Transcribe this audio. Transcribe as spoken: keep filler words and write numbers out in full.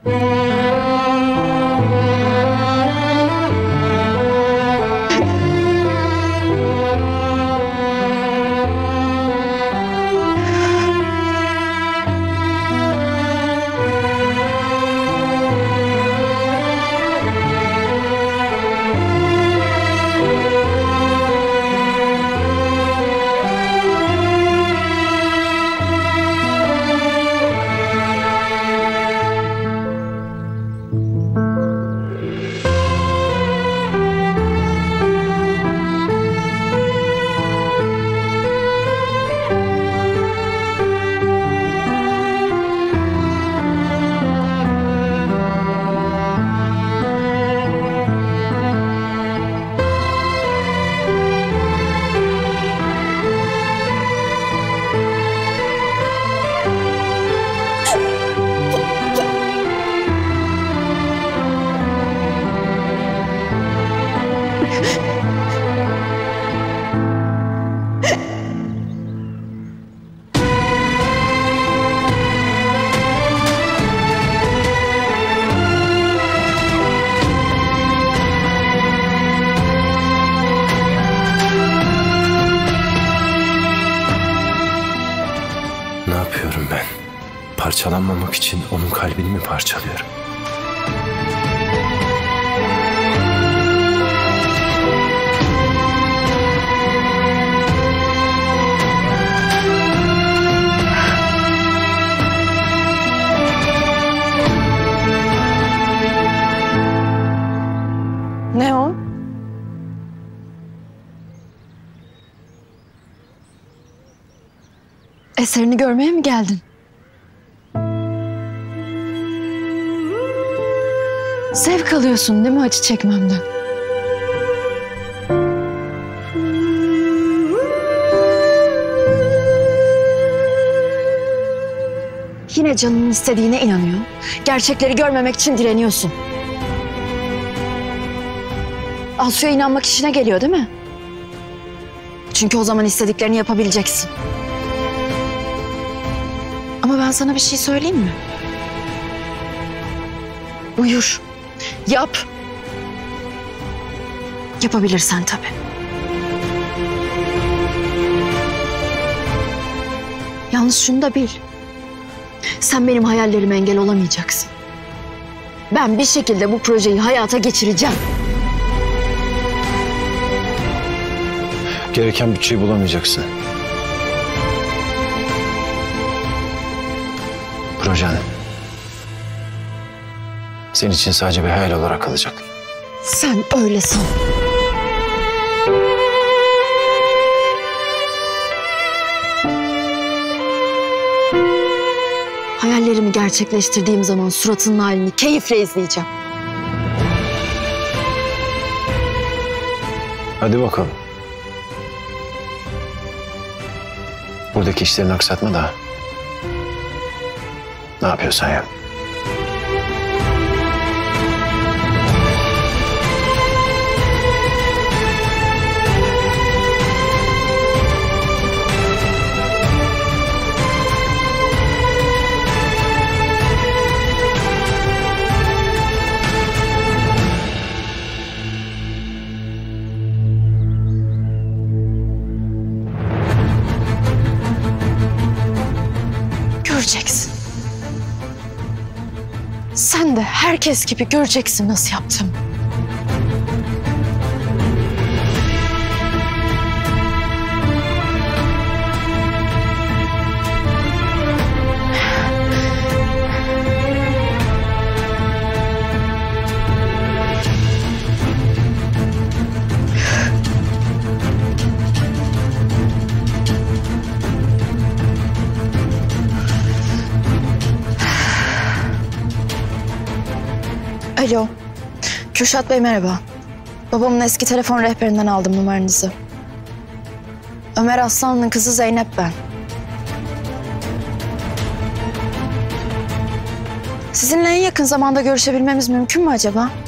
Ne yapıyorum ben? Parçalanmamak için onun kalbini mi parçalıyorum? Ne o? Eserini görmeye mi geldin? Zevk alıyorsun değil mi acı çekmemden? Yine canının istediğine inanıyor. Gerçekleri görmemek için direniyorsun. Asu'ya inanmak işine geliyor değil mi? Çünkü o zaman istediklerini yapabileceksin. Ama ben sana bir şey söyleyeyim mi? Buyur. Yap. Yapabilirsen tabii. Yalnız şunu da bil. Sen benim hayallerime engel olamayacaksın. Ben bir şekilde bu projeyi hayata geçireceğim. Gereken bütçeyi bulamayacaksın. Projen senin için sadece bir hayal olarak kalacak. Sen öyle san. Hayallerimi gerçekleştirdiğim zaman suratının halini keyifle izleyeceğim. Hadi bakalım. Buradaki işlerini aksatma da. Ne yapıyorsan yap. Göreceksin. Sen de herkes gibi göreceksin nasıl yaptım. Alo. Kürşat Bey merhaba. Babamın eski telefon rehberinden aldım numaranızı. Ömer Aslanlı'nın kızı Zeynep ben. Sizinle en yakın zamanda görüşebilmemiz mümkün mü acaba?